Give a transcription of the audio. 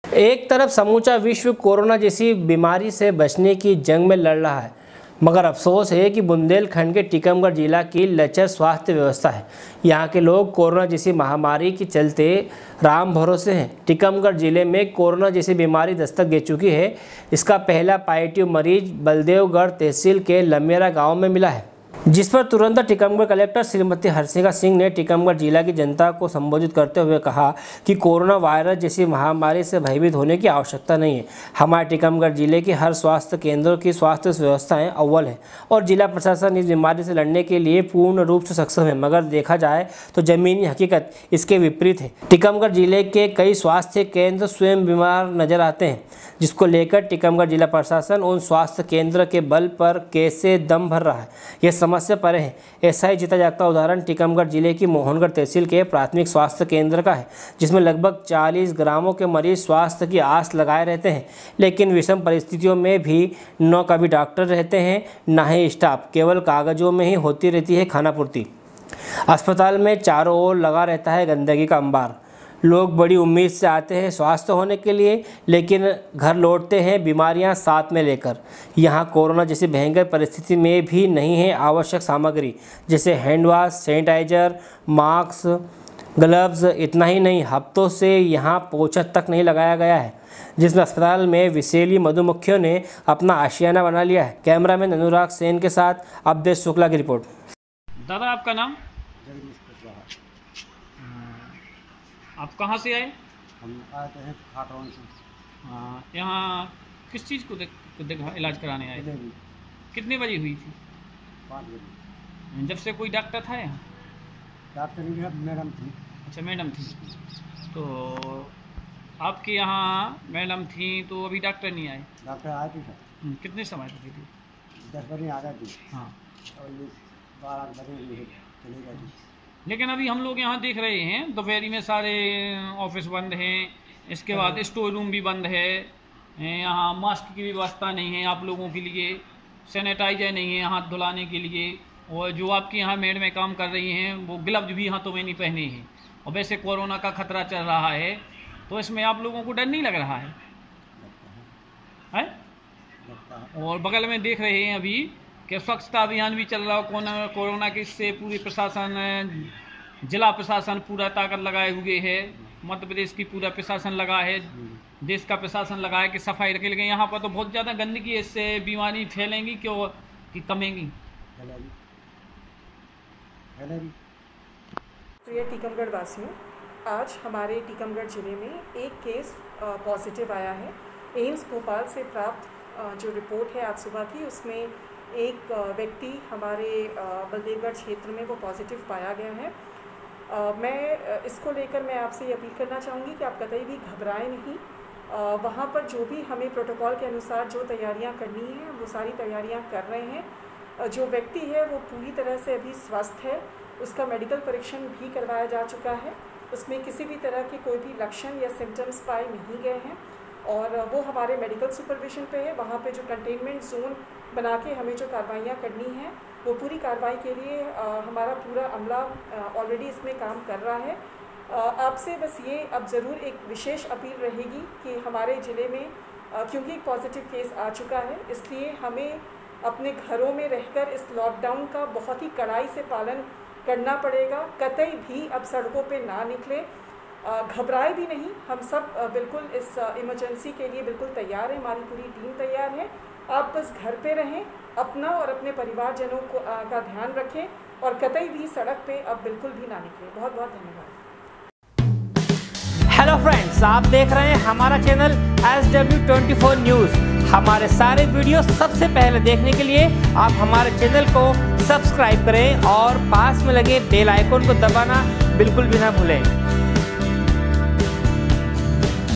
एक तरफ समूचा विश्व कोरोना जैसी बीमारी से बचने की जंग में लड़ रहा है, मगर अफसोस है कि बुंदेलखंड के टीकमगढ़ जिला की लचर स्वास्थ्य व्यवस्था है। यहाँ के लोग कोरोना जैसी महामारी के चलते राम भरोसे हैं। टीकमगढ़ जिले में कोरोना जैसी बीमारी दस्तक दे चुकी है। इसका पहला पॉजिटिव मरीज बलदेवगढ़ तहसील के लमेरा गांव में मिला है, जिस पर तुरंत टीकमगढ़ कलेक्टर श्रीमती हर्षिका सिंह ने टीकमगढ़ जिला की जनता को संबोधित करते हुए कहा कि कोरोना वायरस जैसी महामारी से भयभीत होने की आवश्यकता नहीं है। हमारे टीकमगढ़ जिले के हर स्वास्थ्य केंद्रों की स्वास्थ्य व्यवस्थाएं अव्वल है और जिला प्रशासन इस बीमारी से लड़ने के लिए पूर्ण रूप से सक्षम है, मगर देखा जाए तो जमीनी हकीकत इसके विपरीत है। टीकमगढ़ जिले के कई स्वास्थ्य केंद्र स्वयं बीमार नजर आते हैं, जिसको लेकर टीकमगढ़ जिला प्रशासन उन स्वास्थ्य केंद्र के बल पर कैसे दम भर रहा है, यह समस्या परे है। ऐसा ही जीता जागता उदाहरण टीकमगढ़ जिले की मोहनगढ़ तहसील के प्राथमिक स्वास्थ्य केंद्र का है, जिसमें लगभग 40 ग्रामों के मरीज स्वास्थ्य की आस लगाए रहते हैं, लेकिन विषम परिस्थितियों में भी न कभी डॉक्टर रहते हैं न ही स्टाफ, केवल कागजों में ही होती रहती है खानापूर्ति। अस्पताल में चारों ओर लगा रहता है गंदगी का अंबार। लोग बड़ी उम्मीद से आते हैं स्वास्थ्य होने के लिए, लेकिन घर लौटते हैं बीमारियां साथ में लेकर। यहाँ कोरोना जैसी भयंकर परिस्थिति में भी नहीं है आवश्यक सामग्री, जैसे hand wash, sanitiser, mask, gloves. इतना ही नहीं, हफ्तों से यहाँ पोछा तक नहीं लगाया गया है, जिसमें अस्पताल में विषैली मधुमक्खियों ने अपना आशियाना बना लिया है। कैमरामैन अनुराग सेन के साथ अवधेश शुक्ला की रिपोर्ट। दादा, आपका नाम? आप कहाँ से आए? हम आए हैं खाटौन से। हाँ, यहाँ किस चीज़ को देखा इलाज कराने आए? कितने बजे हुई थी? 5 बजे। जब से कोई डॉक्टर था यहाँ? डॉक्टर नहीं है, मैडम थी। अच्छा, मैडम थी। तो आपके यहाँ मैडम थी तो अभी डॉक्टर नहीं आए? डॉक्टर आए थे सर। कितने समय तक थी? 10 बजे आ गए थे। हाँ, और 12 बजे चले गए थे। लेकिन अभी हम लोग यहाँ देख रहे हैं दोपहरी में सारे ऑफिस बंद हैं, इसके बाद स्टोर रूम भी बंद है, यहाँ मास्क की व्यवस्था नहीं है आप लोगों के लिए, सैनिटाइजर नहीं है हाथ धुलाने के लिए, और जो आपके यहाँ मेड में काम कर रही हैं वो ग्लव्स भी हाथों में नहीं पहने हैं, और वैसे कोरोना का खतरा चल रहा है, तो इसमें आप लोगों को डर नहीं लग रहा है? और बगल में देख रहे हैं अभी कि स्वच्छता अभियान भी चल रहा हो कोरोना के, इससे पूरी प्रशासन, जिला प्रशासन पूरा ताकत लगाए हुए है, मध्य प्रदेश की पूरा प्रशासन लगा है, देश का प्रशासन लगा है कि सफाई रखे। लेकिन यहाँ पर तो बहुत ज़्यादा गंदगी है, इससे बीमारी फैलेंगी क्यों कि कमेंगी? प्रिय टीकमगढ़ वासियों, आज हमारे टीकमगढ़ जिले में एक केस पॉजिटिव आया है। एम्स भोपाल से प्राप्त जो रिपोर्ट है आज सुबह की, उसमें एक व्यक्ति हमारे बलदेवगढ़ क्षेत्र में वो पॉजिटिव पाया गया है। मैं इसको लेकर मैं आपसे ये अपील करना चाहूँगी कि आप कतई भी घबराएं नहीं। वहाँ पर जो भी हमें प्रोटोकॉल के अनुसार जो तैयारियाँ करनी है वो सारी तैयारियाँ कर रहे हैं। जो व्यक्ति है वो पूरी तरह से अभी स्वस्थ है, उसका मेडिकल परीक्षण भी करवाया जा चुका है, उसमें किसी भी तरह के कोई भी लक्षण या सिम्टम्स पाए नहीं गए हैं, और वो हमारे मेडिकल सुपरविजन पे है। वहाँ पे जो कंटेनमेंट जोन बना के हमें जो कार्रवाइयाँ करनी हैं वो पूरी कार्रवाई के लिए हमारा पूरा अमला ऑलरेडी इसमें काम कर रहा है। आपसे बस ये अब ज़रूर एक विशेष अपील रहेगी कि हमारे ज़िले में क्योंकि एक पॉजिटिव केस आ चुका है, इसलिए हमें अपने घरों में रहकर इस लॉकडाउन का बहुत ही कड़ाई से पालन करना पड़ेगा। कतई भी अब सड़कों पे ना निकले, घबराए भी नहीं। हम सब बिल्कुल इस इमरजेंसी के लिए बिल्कुल तैयार हैं, हमारी पूरी टीम तैयार है। आप बस घर पे रहें, अपना और अपने परिवारजनों को का ध्यान रखें, और कतई भी सड़क पे अब बिल्कुल भी ना निकलें। बहुत बहुत धन्यवाद। हेलो फ्रेंड्स, आप देख रहे हैं हमारा चैनल SW24 न्यूज़। हमारे सारे वीडियो सबसे पहले देखने के लिए आप हमारे चैनल को सब्सक्राइब करें और पास में लगे बेल आइकन को दबाना बिल्कुल भी ना भूलें।